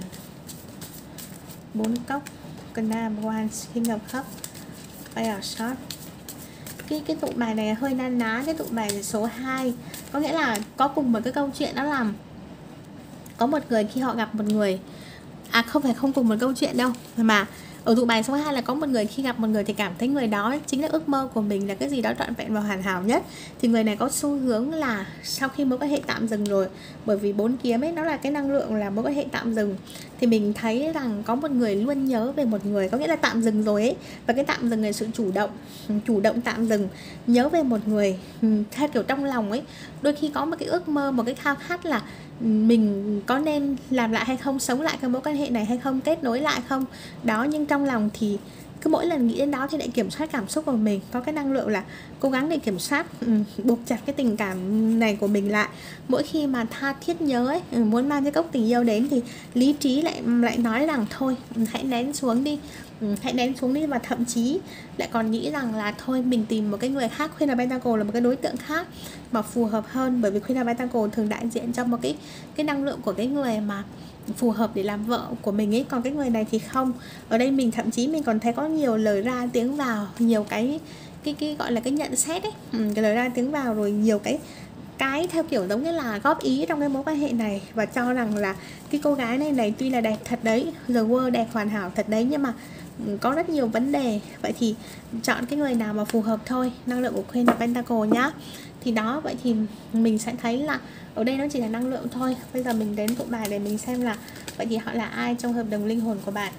4 cốc, Canam, One, King of Cups, Fire Shot. Cái tụ bài này hơi na ná cái tụ bài số 2. Có nghĩa là có cùng một cái câu chuyện, đó là có một người khi họ gặp một người, không cùng một câu chuyện đâu, mà ở tụ bài số 2 là có một người khi gặp một người thì cảm thấy người đó chính là ước mơ của mình, là cái gì đó trọn vẹn và hoàn hảo nhất. Thì người này có xu hướng là sau khi mối quan hệ tạm dừng rồi, bởi vì 4 kiếm ấy nó là cái năng lượng là mối quan hệ tạm dừng, thì mình thấy rằng có một người luôn nhớ về một người, có nghĩa là tạm dừng rồi ấy, và cái tạm dừng là sự chủ động tạm dừng, nhớ về một người theo kiểu trong lòng ấy. Đôi khi có một cái ước mơ, một cái khao khát là mình có nên làm lại hay không, sống lại cái mối quan hệ này hay không, kết nối lại không đó, nhưng trong lòng thì cứ mỗi lần nghĩ đến đó thì lại kiểm soát cảm xúc của mình, có cái năng lượng là cố gắng để kiểm soát, buộc chặt cái tình cảm này của mình lại. Mỗi khi mà tha thiết nhớ ấy, muốn mang cái cốc tình yêu đến thì lý trí lại nói rằng thôi hãy nén xuống đi, và thậm chí lại còn nghĩ rằng là thôi mình tìm một cái người khác. Queen of Pentacles là một cái đối tượng khác mà phù hợp hơn, bởi vì Queen of Pentacles thường đại diện cho một cái năng lượng của cái người mà phù hợp để làm vợ của mình ấy, còn cái người này thì không. Ở đây mình thậm chí mình còn thấy có nhiều lời ra tiếng vào, nhiều cái gọi là cái nhận xét ấy, cái lời ra tiếng vào, rồi nhiều cái theo kiểu giống như là góp ý trong cái mối quan hệ này, và cho rằng là cái cô gái này tuy là đẹp thật đấy, The World đẹp hoàn hảo thật đấy, nhưng mà có rất nhiều vấn đề. Vậy thì chọn cái người nào mà phù hợp thôi, năng lượng của Queen of Pentacles nhá. Thì đó, vậy thì mình sẽ thấy là ở đây nó chỉ là năng lượng thôi. Bây giờ mình đến tụ bài để mình xem là vậy thì họ là ai trong hợp đồng linh hồn của bạn.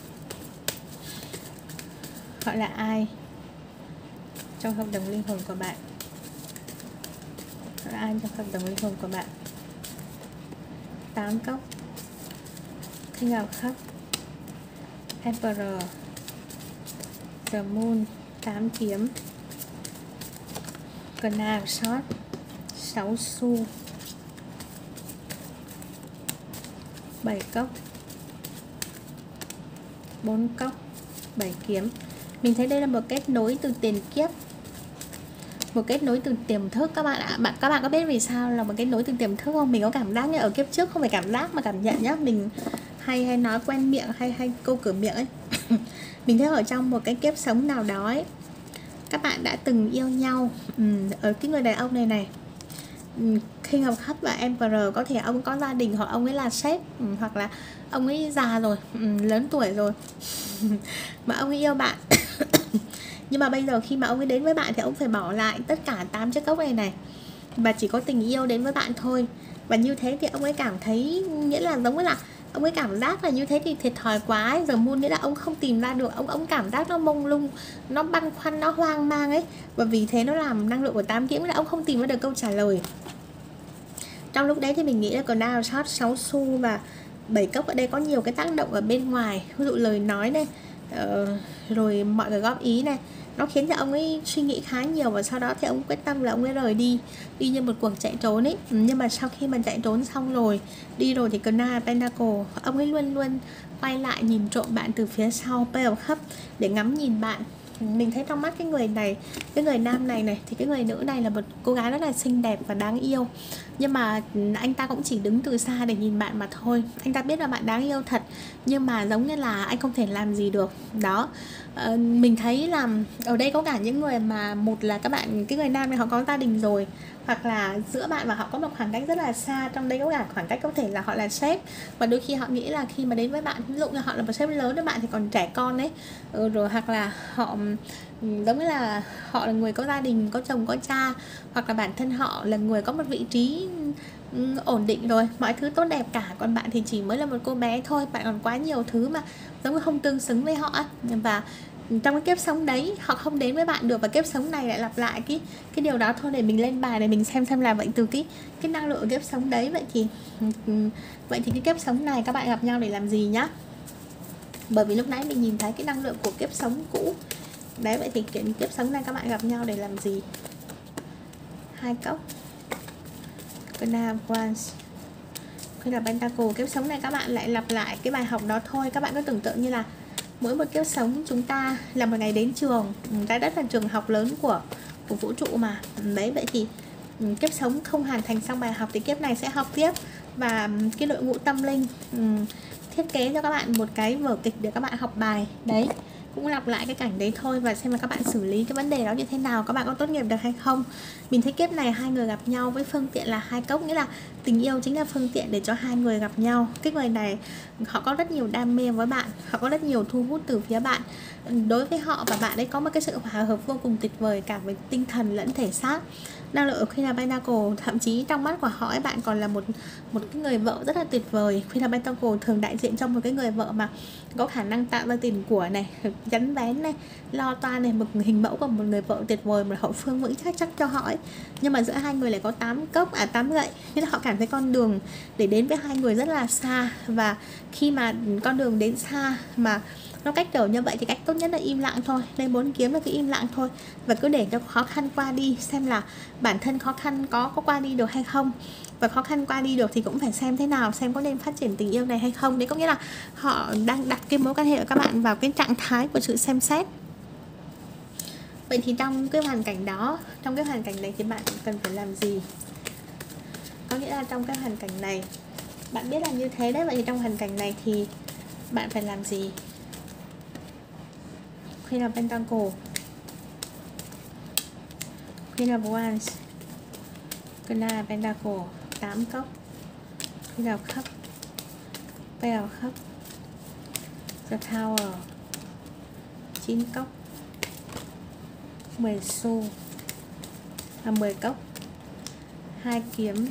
Họ là ai trong hợp đồng linh hồn của bạn. Họ là ai trong hợp đồng linh hồn của bạn. 8 cốc, King of Cups, Emperor, The Moon, 8 kiếm, Canal Shot, 6 xu, 7 cốc, 4 cốc, 7 kiếm. Mình thấy đây là một kết nối từ tiền kiếp, một kết nối từ tiềm thức các bạn ạ. Các bạn có biết vì sao là một kết nối từ tiềm thức không? Mình có cảm giác như ở kiếp trước, không phải cảm giác mà cảm nhận nhá. Mình hay nói quen miệng, hay câu cửa miệng ấy. Mình thấy ở trong một cái kiếp sống nào đó ấy, các bạn đã từng yêu nhau. Ở cái người đàn ông này King of Cups và Emperor, có thể ông có gia đình, hoặc ông ấy là sếp, hoặc là ông ấy già rồi, lớn tuổi rồi mà ông ấy yêu bạn. Nhưng mà bây giờ khi mà ông ấy đến với bạn thì ông phải bỏ lại tất cả 8 chiếc cốc này và chỉ có tình yêu đến với bạn thôi. Và như thế thì ông ấy cảm thấy, nghĩa là giống như là ông ấy cảm giác là như thế thì thiệt thòi quá ấy. Giờ Moon nghĩa là ông không tìm ra được, ông cảm giác nó mông lung, nó băn khoăn, nó hoang mang ấy, và vì thế nó làm năng lượng của 8 kiếm là ông không tìm ra được câu trả lời. Trong lúc đấy thì mình nghĩ là còn Canal Shot, 6 xu và 7 cốc ở đây có nhiều cái tác động ở bên ngoài, ví dụ lời nói này, rồi mọi người góp ý này, nó khiến cho ông ấy suy nghĩ khá nhiều, và sau đó thì ông quyết tâm là ông ấy rời đi như một cuộc chạy trốn ấy. Nhưng mà sau khi mà chạy trốn xong rồi, đi rồi thì Canal Pentacle, ông ấy luôn luôn quay lại nhìn trộm bạn từ phía sau, Page of Cups, để ngắm nhìn bạn. Mình thấy trong mắt cái người này, cái người nam này thì cái người nữ này là một cô gái rất là xinh đẹp và đáng yêu, nhưng mà anh ta cũng chỉ đứng từ xa để nhìn bạn mà thôi. Anh ta biết là bạn đáng yêu thật, nhưng mà giống như là anh không thể làm gì được đó. Mình thấy là ở đây có cả những người mà, một là các bạn, cái người nam này họ có gia đình rồi, hoặc là giữa bạn và họ có một khoảng cách rất là xa. Trong đây có cả khoảng cách có thể là họ là sếp, và đôi khi họ nghĩ là khi mà đến với bạn, ví dụ như họ là một sếp lớn với bạn thì còn trẻ con ấy, rồi hoặc là họ giống như là họ là người có gia đình, có chồng có cha, hoặc là bản thân họ là người có một vị trí ổn định rồi, mọi thứ tốt đẹp cả, còn bạn thì chỉ mới là một cô bé thôi, bạn còn quá nhiều thứ mà giống như không tương xứng với họ. Và trong cái kiếp sống đấy họ không đến với bạn được, và kiếp sống này lại lặp lại cái điều đó thôi. Để mình lên bài để mình xem là vậy từ cái năng lượng kiếp sống đấy, vậy thì cái kiếp sống này các bạn gặp nhau để làm gì nhá. Bởi vì lúc nãy mình nhìn thấy cái năng lượng của kiếp sống cũ đấy, vậy thì cái kiếp sống này các bạn gặp nhau để làm gì? Hai cốc, Queen of Pentacle. Kiếp sống này các bạn lại lặp lại cái bài học đó thôi. Các bạn cứ tưởng tượng như là mỗi một kiếp sống chúng ta là một ngày đến trường, trái đất là trường học lớn của vũ trụ mà. Đấy, vậy thì kiếp sống không hoàn thành xong bài học thì kiếp này sẽ học tiếp. Và cái đội ngũ tâm linh thiết kế cho các bạn một cái vở kịch để các bạn học bài. Đấy, cũng lặp lại cái cảnh đấy thôi, và xem là các bạn xử lý cái vấn đề đó như thế nào, các bạn có tốt nghiệp được hay không. Mình thấy kiếp này hai người gặp nhau với phương tiện là hai cốc, nghĩa là tình yêu chính là phương tiện để cho hai người gặp nhau. Cái người này họ có rất nhiều đam mê với bạn, họ có rất nhiều thu hút từ phía bạn. Đối với họ và bạn ấy có một cái sự hòa hợp vô cùng tuyệt vời cả về tinh thần lẫn thể xác. Năng lượng ở Queen of Pentacle, thậm chí trong mắt của họ ấy, bạn còn là một cái người vợ rất là tuyệt vời. Queen of Pentacle thường đại diện cho một cái người vợ mà có khả năng tạo ra tiền của này, chắn vén này, lo toan này, một hình mẫu của một người vợ tuyệt vời, một hậu phương vững chắc cho họ ấy. Nhưng mà giữa hai người lại có 8 gậy, nên là họ cảm thấy con đường để đến với hai người rất là xa. Và khi mà con đường đến xa mà nó cách trở như vậy thì cách tốt nhất là im lặng thôi. Nên 4 kiếm là cứ im lặng thôi, và cứ để cho khó khăn qua đi, xem là bản thân khó khăn có qua đi được hay không. Và khó khăn qua đi được thì cũng phải xem thế nào, xem có nên phát triển tình yêu này hay không. Đấy có nghĩa là họ đang đặt cái mối quan hệ của các bạn vào cái trạng thái của sự xem xét. Vậy thì trong cái hoàn cảnh đó, trong cái hoàn cảnh này thì bạn cần phải làm gì? Có nghĩa là trong cái hoàn cảnh này bạn biết là như thế đấy, vậy thì trong hoàn cảnh này thì bạn phải làm gì? Queen of Pentacle, Queen of Wands, Queen of Pentacle, 8 cốc, Queen of Cups, Page of Cups, The Tower, 9 cốc, 10 xu, 10 cốc, 2 kiếm,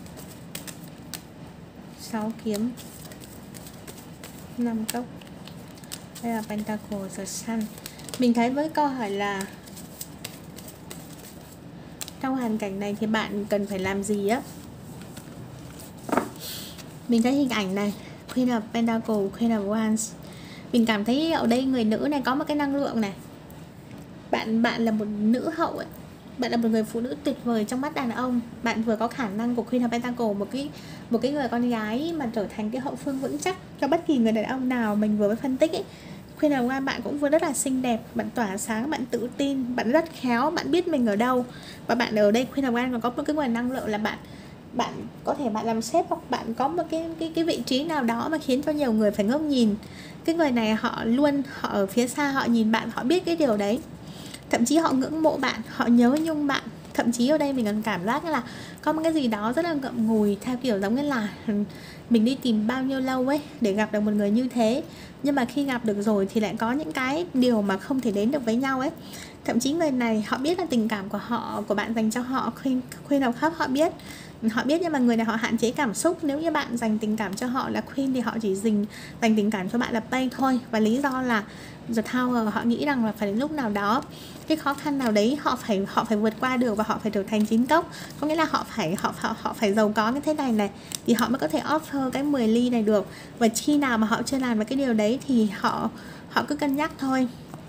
6 kiếm, 5 cốc. Đây là Pentacle, The Sun. Mình thấy với câu hỏi là trong hoàn cảnh này thì bạn cần phải làm gì á. Mình thấy hình ảnh này, Queen of Pentacle, Queen of Wands. Mình cảm thấy ở đây người nữ này có một cái năng lượng này. Bạn là một nữ hậu ấy. Bạn là một người phụ nữ tuyệt vời trong mắt đàn ông. Bạn vừa có khả năng của Queen of Pentacle, một cái người con gái mà trở thành cái hậu phương vững chắc cho bất kỳ người đàn ông nào mình vừa mới phân tích ấy. Queen of Wands bạn cũng vừa rất là xinh đẹp, bạn tỏa sáng, bạn tự tin, bạn rất khéo, bạn biết mình ở đâu. Và bạn ở đây Queen of Wands còn có một cái nguồn năng lượng là bạn có thể bạn làm sếp, hoặc bạn có một cái vị trí nào đó mà khiến cho nhiều người phải ngước nhìn. Cái người này họ ở phía xa, họ nhìn bạn, họ biết cái điều đấy. Thậm chí họ ngưỡng mộ bạn, họ nhớ nhung bạn. Thậm chí ở đây mình còn cảm giác là có một cái gì đó rất là ngậm ngùi, theo kiểu giống như là mình đi tìm bao nhiêu lâu ấy để gặp được một người như thế. Nhưng mà khi gặp được rồi thì lại có những cái điều mà không thể đến được với nhau ấy. Thậm chí người này họ biết là tình cảm của bạn dành cho họ, Queen of Cups họ biết, nhưng mà người này họ hạn chế cảm xúc. Nếu như bạn dành tình cảm cho họ là Queen thì họ chỉ dành tình cảm cho bạn là Page thôi. Và lý do là The Tower, họ nghĩ rằng là phải đến lúc nào đó, cái khó khăn nào đấy họ phải vượt qua được, và họ phải trở thành 9 cốc. Có nghĩa là họ phải giàu có như thế này thì họ mới có thể offer cái 10 ly này được. Và khi nào mà họ chưa làm được cái điều đấy thì họ cứ cân nhắc thôi.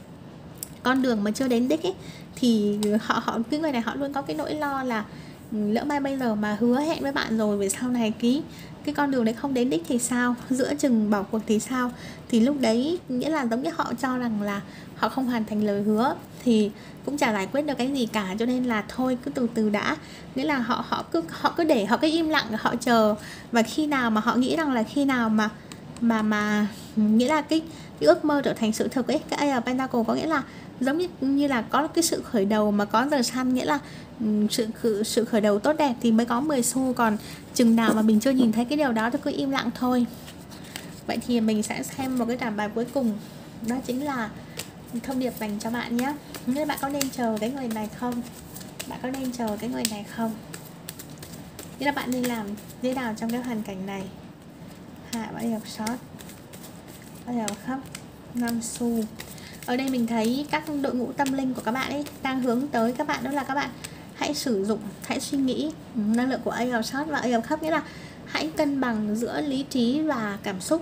Con đường mà chưa đến đích ấy, thì cái người này họ luôn có cái nỗi lo là lỡ mai bây giờ mà hứa hẹn với bạn rồi, về sau này cái con đường đấy không đến đích thì sao, giữa chừng bỏ cuộc thì sao. Thì lúc đấy nghĩa là giống như họ cho rằng là họ không hoàn thành lời hứa thì cũng chả giải quyết được cái gì cả, cho nên là thôi cứ từ từ đã. Nghĩa là họ cứ để, họ cứ im lặng, họ chờ. Và khi nào mà họ nghĩ rằng là khi nào mà nghĩa là cái ước mơ trở thành sự thực ấy, cái Ace of Pentacle có nghĩa là giống như là có cái sự khởi đầu mà có The Sun, nghĩa là sự khởi đầu tốt đẹp thì mới có 10 xu. Còn chừng nào mà mình chưa nhìn thấy cái điều đó thì cứ im lặng thôi. Vậy thì mình sẽ xem một cái tràng bài cuối cùng, đó chính là thông điệp dành cho bạn nhé. Nên bạn có nên chờ cái người này không? Bạn có nên chờ cái người này không? Nghĩa là bạn nên làm thế nào trong cái hoàn cảnh này? Hạ Bảy of Swords, Bảy of Cups, 5 xu. Ở đây mình thấy các đội ngũ tâm linh của các bạn ấy đang hướng tới các bạn, đó là các bạn hãy sử dụng, hãy suy nghĩ năng lượng của A of Swords và A of Cups, nghĩa là hãy cân bằng giữa lý trí và cảm xúc.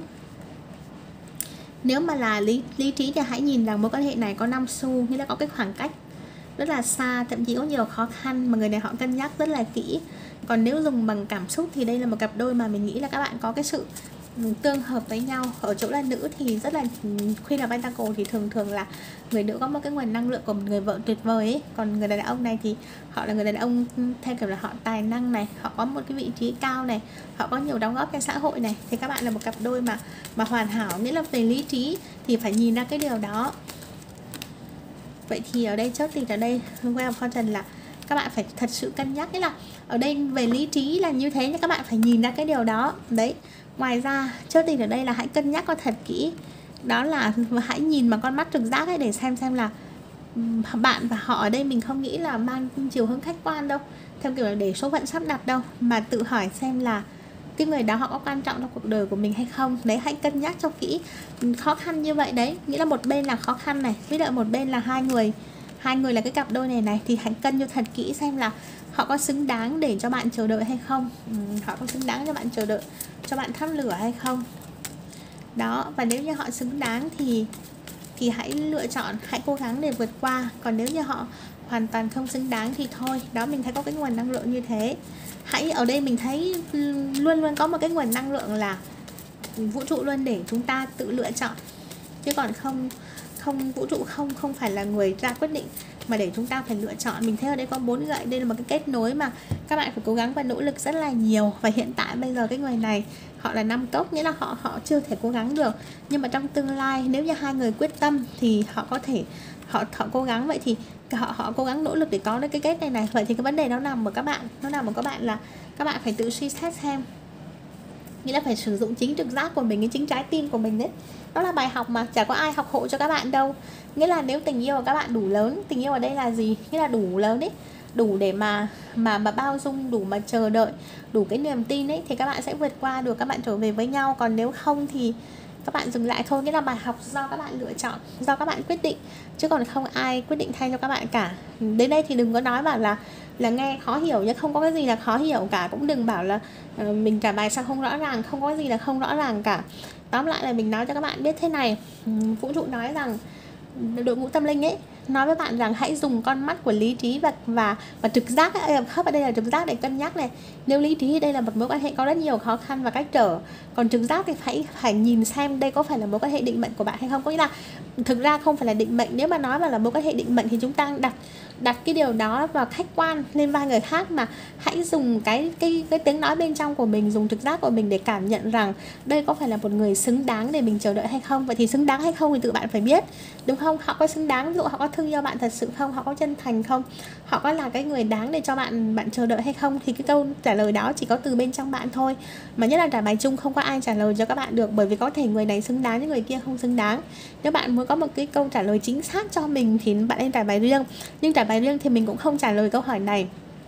Nếu mà là lý trí thì hãy nhìn rằng mối quan hệ này có 5 xu, nghĩa là có cái khoảng cách rất là xa, thậm chí có nhiều khó khăn mà người này họ cân nhắc rất là kỹ. Còn nếu dùng bằng cảm xúc thì đây là một cặp đôi mà mình nghĩ là các bạn có cái sự tương hợp với nhau. Ở chỗ là nữ thì rất là Queen of Pentacle thì thường là người nữ có một cái nguồn năng lượng của một người vợ tuyệt vời ấy. Còn người đàn ông này thì họ là người đàn ông theo kiểu là họ tài năng này, họ có một cái vị trí cao này, họ có nhiều đóng góp cho xã hội này, thì các bạn là một cặp đôi mà hoàn hảo. Nghĩa là về lý trí thì phải nhìn ra cái điều đó. Vậy thì ở đây chốt thì ở đây Wheel of Fortune là các bạn phải thật sự cân nhắc. Nghĩa là ở đây về lý trí là như thế, nhưng các bạn phải nhìn ra cái điều đó đấy. Ngoài ra chốt tình ở đây là hãy cân nhắc thật kỹ, đó là hãy nhìn bằng con mắt trực giác ấy để xem là bạn và họ ở đây mình không nghĩ là mang chiều hướng khách quan đâu, theo kiểu là để số phận sắp đặt đâu, mà tự hỏi xem là cái người đó họ có quan trọng trong cuộc đời của mình hay không. Đấy, hãy cân nhắc cho kỹ. Khó khăn như vậy đấy, nghĩa là một bên là khó khăn này, ví dụ một bên là hai người là cái cặp đôi này thì hãy cân cho thật kỹ xem là họ có xứng đáng để cho bạn chờ đợi hay không, họ có xứng đáng cho bạn chờ đợi, cho bạn thắp lửa hay không đó. Và nếu như họ xứng đáng thì hãy lựa chọn, hãy cố gắng để vượt qua. Còn nếu như họ hoàn toàn không xứng đáng thì thôi. Đó, mình thấy có cái nguồn năng lượng như thế. Hãy ở đây mình thấy luôn luôn có một cái nguồn năng lượng là vũ trụ luôn để chúng ta tự lựa chọn, chứ còn không vũ trụ không phải là người ra quyết định, mà để chúng ta phải lựa chọn. Mình thấy ở đây có 4 gậy, đây là một cái kết nối mà các bạn phải cố gắng và nỗ lực rất là nhiều. Và hiện tại bây giờ cái người này họ là 5 cốc, nghĩa là họ chưa thể cố gắng được, nhưng mà trong tương lai nếu như hai người quyết tâm thì họ có thể họ cố gắng. Vậy thì họ cố gắng nỗ lực để có được cái kết này. Vậy thì cái vấn đề nó nằm ở các bạn, là các bạn phải tự suy xét xem, nghĩa là phải sử dụng chính trực giác của mình, cái chính trái tim của mình đấy. Đó là bài học mà chả có ai học hộ cho các bạn đâu. Nghĩa là nếu tình yêu của các bạn đủ lớn, tình yêu ở đây là gì? Nghĩa là đủ lớn ấy, đủ để mà bao dung, đủ mà chờ đợi, đủ cái niềm tin ấy, thì các bạn sẽ vượt qua được, các bạn trở về với nhau. Còn nếu không thì các bạn dừng lại thôi. Nghĩa là bài học do các bạn lựa chọn, do các bạn quyết định, chứ còn không ai quyết định thay cho các bạn cả. Đến đây thì đừng có nói bảo là nghe khó hiểu nhé, không có cái gì là khó hiểu cả. Cũng đừng bảo là mình trả bài sao không rõ ràng, không có cái gì là không rõ ràng cả. Tóm lại là mình nói cho các bạn biết thế này, vũ trụ nói rằng, đội ngũ tâm linh ấy nói với bạn rằng hãy dùng con mắt của lý trí và trực giác ấy. Khớp ở đây là trực giác để cân nhắc này. Nếu lý trí thì đây là một mối quan hệ có rất nhiều khó khăn và cách trở, còn trực giác thì phải nhìn xem đây có phải là mối quan hệ định mệnh của bạn hay không. Có nghĩa là thực ra không phải là định mệnh. Nếu mà nói mà là mối quan hệ định mệnh thì chúng ta đặt cái điều đó vào khách quan lên vai người khác, mà hãy dùng cái tiếng nói bên trong của mình, dùng trực giác của mình để cảm nhận rằng đây có phải là một người xứng đáng để mình chờ đợi hay không. Vậy thì xứng đáng hay không thì tự bạn phải biết, đúng không? Họ có xứng đáng, ví dụ họ có thương yêu bạn thật sự không, họ có chân thành không, họ có là cái người đáng để cho bạn chờ đợi hay không, thì cái câu trả lời đó chỉ có từ bên trong bạn thôi. Mà nhất là trả bài chung không có ai trả lời cho các bạn được, bởi vì có thể người này xứng đáng nhưng người kia không xứng đáng. Nếu bạn muốn có một cái câu trả lời chính xác cho mình thì bạn nên trải bài riêng. Nhưng trải bài riêng thì mình cũng không trả lời câu hỏi này,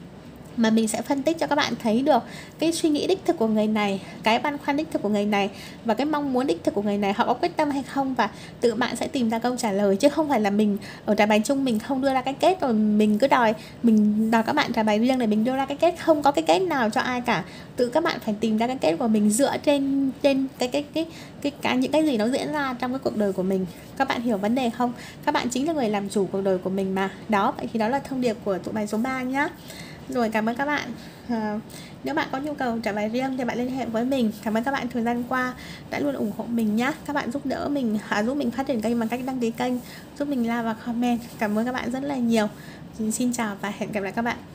mà mình sẽ phân tích cho các bạn thấy được cái suy nghĩ đích thực của người này, cái băn khoăn đích thực của người này, và cái mong muốn đích thực của người này, họ có quyết tâm hay không, và tự bạn sẽ tìm ra câu trả lời. Chứ không phải là mình ở trải bài chung mình không đưa ra cái kết, rồi mình cứ đòi các bạn trải bài riêng để mình đưa ra cái kết. Không có cái kết nào cho ai cả, tự các bạn phải tìm ra cái kết của mình dựa trên những cái gì nó diễn ra trong cái cuộc đời của mình. Các bạn hiểu vấn đề không? Các bạn chính là người làm chủ cuộc đời của mình mà. Đó, vậy thì đó là thông điệp của tụ bài số 3 nhá. Rồi, cảm ơn các bạn. Nếu bạn có nhu cầu trả bài riêng thì bạn liên hệ với mình. Cảm ơn các bạn thời gian qua đã luôn ủng hộ mình nhé. Các bạn giúp đỡ mình, giúp mình phát triển kênh bằng cách đăng ký kênh, giúp mình like và comment. Cảm ơn các bạn rất là nhiều. Xin chào và hẹn gặp lại các bạn.